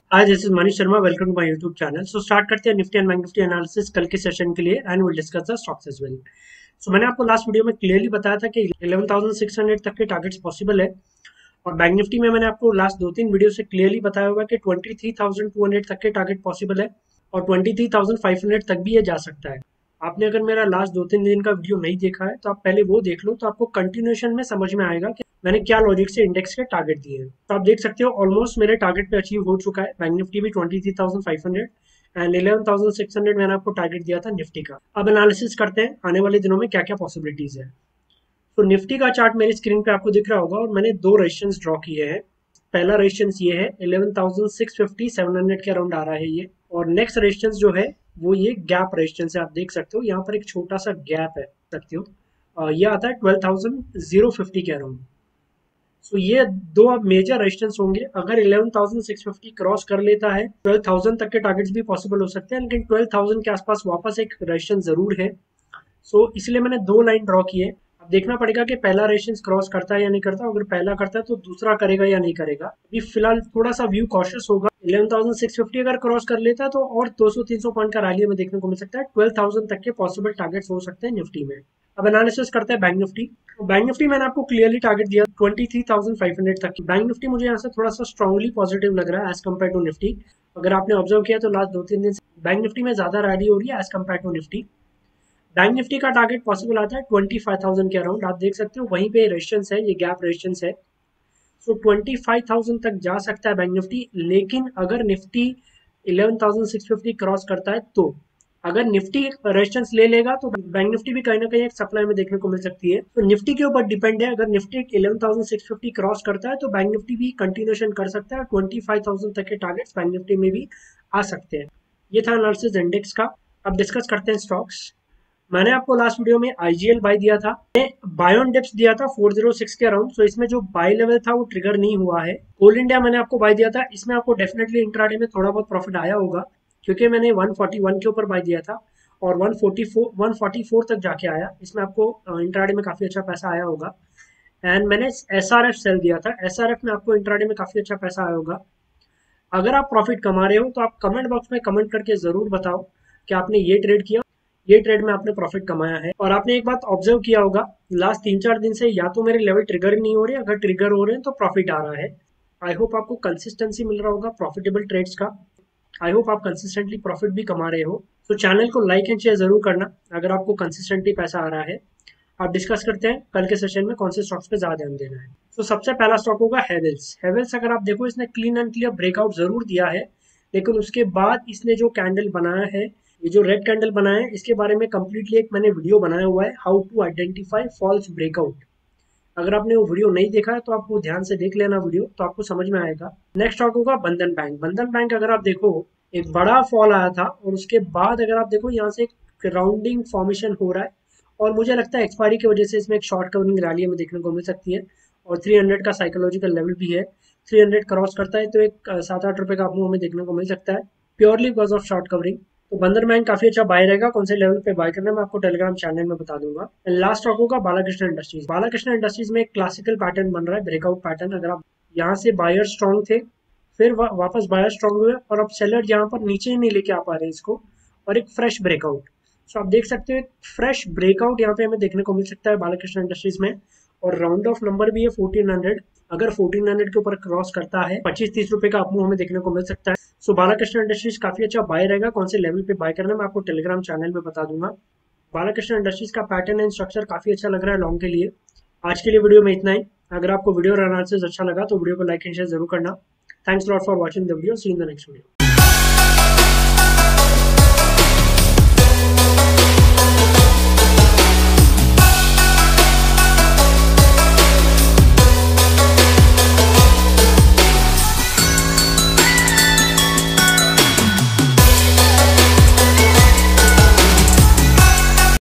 आज this is Manish Sharma, welcome to my YouTube channel. So start करते हैं Nifty and bank Nifty analysis कल के सेशन के लिए and will discuss the stocks as well. So मैंने आपको लास्ट वीडियो में क्लियरली बताया था कि 11,600 तक के टारगेट्स पॉसिबल है, और बैंक निफ्टी में मैंने आपको लास्ट 2-3 वीडियो से क्लियरली बताया होगा कि 23,200 तक के टारगेट पॉसिबल है और 23,500 तक भी ये जा सकता है। आपने अगर मेरा लास्ट 2-3 दिन का वीडियो नहीं देखा है तो आप पहले वो देख लो, तो आपको कंटिन्यूएशन में समझ में आएगा कि मैंने क्या लॉजिक से इंडेक्स के टारगेट दिए हैं। तो आप देख सकते हो ऑलमोस्ट मेरे टारगेट पे अचीव हो चुका है। बैंक निफ्टी भी 23,500 एंड 11,600 मैंने आपको टारगेट दिया था निफ्टी का। अब एनालिसिस करते हैं आने वाले दिनों में क्या क्या पॉसिबिलिटीज है। तो निफ्टी का चार्ट मेरी स्क्रीन पे आपको दिख रहा होगा और मैंने दो रेजिस्टेंस ड्रॉ किए हैं। पहला रेजिस्टेंस ये है 11,650 700 के अराउंड आ रहा है ये, और नेक्स्ट रेजिस्टेंस जो है वो ये गैप रेजिस्टेंस है। आप देख सकते हो यहाँ पर एक छोटा सा गैप है, सकते हो ये आता है 12,050 के अराउंड। सो ये दो अब मेजर रेजिस्टेंस होंगे। अगर 11,650 क्रॉस कर लेता है 12,000 तक के टारगेट्स भी पॉसिबल हो सकते हैं, लेकिन 12,000 के आसपास वापस एक रेजिस्टेंस जरूर है। सो इसलिए मैंने दो लाइन ड्रॉ की है। अब देखना पड़ेगा कि पहला रेजिस्टेंस क्रॉस करता है या नहीं करता। अगर पहला करता है तो दूसरा करेगा या नहीं करेगा। अभी फिलहाल थोड़ा सा व्यू कॉशियस होगा। 11,650 अगर क्रॉस कर लेता है तो और 200-300 पॉइंट का रैली हमें देखने को मिल सकता है। 12,000 तक के पॉसिबल टारगेट्स हो सकते हैं निफ्टी में। अब एनालिसिस करते हैं बैंक निफ्टी। तो बैंक निफ्टी मैंने आपको क्लियरली टारगेट दिया 23,500 तक की। बैंक निफ्टी मुझे यहाँ से थोड़ा सा स्ट्रांगली पॉजिटिव लग रहा है एज कम्पेयर टू निफ्टी। अगर आपने ऑब्जर्व किया तो लास्ट 2-3 दिन से बैंक निफ्टी में ज्यादा रैली हो रही है as compared to Nifty. Bank Nifty का टारगेट पॉसिबल आता है 25,000 के अराउंड। आप देख सकते हो वहीं पे रेजिस्टेंस है, ये गैप रेजिस्टेंस है। सो 25,000 तक जा सकता है बैंक निफ्टी। लेकिन अगर निफ्टी 11,650 क्रॉस करता है तो अगर निफ्टी रेजिस्टेंस ले लेगा तो बैंक निफ्टी भी कहीं ना कहीं एक सप्लाई में देखने को मिल सकती है। तो निफ्टी के ऊपर डिपेंड है। अगर निफ्टी 11,650 क्रॉस करता है तो बैंक निफ्टी भी कंटिन्यूएशन कर सकता है और 25,000 तक के टारगेट्स बैंक निफ्टी में भी आ सकते हैं। ये था एनालिसिस इंडेक्स का। अब डिस्कस करते हैं स्टॉक्स। मैंने आपको लास्ट वीडियो में आईजीएल बाय दिया था, बाय ऑन डिप्स दिया था 406 के अराउंड। सो इसमें जो बाय लेवल था वो ट्रिगर नहीं हुआ है। कोल इंडिया मैंने आपको बाय दिया था, इसमें आपको डेफिनेटली इंट्राडे में थोड़ा बहुत प्रॉफिट आया होगा क्योंकि मैंने 141 के ऊपर बाय दिया था और 144 तक जाके आया। इसमें आपको इंट्राडे में काफी अच्छा पैसा आया होगा। एंड मैंने एसआरएफ सेल दिया था, एसआरएफ में आपको इंट्राडे में काफी अच्छा पैसा आया होगा। अगर आप प्रॉफिट कमा रहे हो तो आप कमेंट बॉक्स में कमेंट करके जरूर बताओ कि आपने ये ट्रेड किया, ये ट्रेड में आपने प्रॉफिट कमाया है। और आपने एक बात ऑब्जर्व किया होगा, लास्ट 3-4 दिन से या तो मेरे लेवल ट्रिगर ही नहीं हो रहे, अगर ट्रिगर हो रहे हैं तो प्रॉफिट आ रहा है। आई होप आपको कंसिस्टेंसी मिल रहा होगा प्रॉफिटेबल ट्रेड्स का। आई होप आप कंसिस्टेंटली प्रॉफिट भी कमा रहे हो। तो चैनल को लाइक एंड शेयर जरूर करना अगर आपको कंसिस्टेंटली पैसा आ रहा है। आप डिस्कस करते हैं कल के सेशन में कौन से स्टॉक्स पे ज्यादा ध्यान देना है। तो सबसे पहला स्टॉक होगा हेवेल्स। हेवेल्स अगर आप देखो इसने क्लीन एंड क्लियर ब्रेकआउट जरूर दिया है, लेकिन उसके बाद इसने जो कैंडल बनाया है, ये जो रेड कैंडल बनाया है, इसके बारे में कंप्लीटली एक मैंने वीडियो बनाया हुआ है, how to identify false breakout. अगर आपने वो वीडियो नहीं देखा है तो आप वो ध्यान से देख लेना वीडियो, तो आपको समझ में आएगा। नेक्स्ट स्टॉक होगा बंधन बैंक। बंधन बैंक अगर आप देखो एक बड़ा फॉल आया था और उसके बाद अगर आप देखो यहाँ से एक राउंडिंग फॉर्मेशन हो रहा है और मुझे लगता है एक्सपायरी की वजह से इसमें एक शॉर्ट कवरिंग रैली हमें देखने को मिल सकती है। और 300 का साइकोलॉजिकल लेवल भी है। 300 क्रॉस करता है तो एक 7-8 रुपए का आपको हमें देखने को मिल सकता है, purely because of short covering. तो बंधन बैंक काफी अच्छा बाय रहेगा। कौन से लेवल पे बाय करना है मैं आपको टेलीग्राम चैनल में बता दूंगा। लास्ट स्टॉक होगा बालाकृष्ण इंडस्ट्रीज। बालाकृष्ण इंडस्ट्रीज में एक क्लासिकल पैटर्न बन रहा है, ब्रेकआउट पैटर्न। अगर आप यहाँ से बायर स्ट्रॉन्ग थे, फिर वापस बायर स्ट्रॉन्ग हुए और अब सेलर यहाँ पर नीचे ही नहीं लेके आ पा रहे हैं इसको, और एक फ्रेश ब्रेकआउट। सो आप देख सकते हो एक फ्रेश ब्रेकआउट यहाँ पे हमें देखने को मिल सकता है बालाकृष्ण इंडस्ट्रीज में। और राउंड ऑफ नंबर भी है 1400। अगर 1400 के ऊपर क्रॉस करता है 25-30 रुपए का अपमूव हमें देखने को मिल सकता है। सो बालाकृष्ण इंडस्ट्रीज काफी अच्छा बाय रहेगा। कौन से लेवल पे बाय करना है मैं आपको टेलीग्राम चैनल में बता दूंगा। बालाकृष्ण इंडस्ट्रीज का पैटर्न एंड स्ट्रक्चर काफी अच्छा लग रहा है लॉन्ग के लिए। आज के लिए वीडियो में इतना ही। अगर आपको वीडियो और एनालिसिस अच्छा लगा तो वीडियो को लाइक एंड शेयर जरूर करना। Thanks lot for watching the video. See in the next video.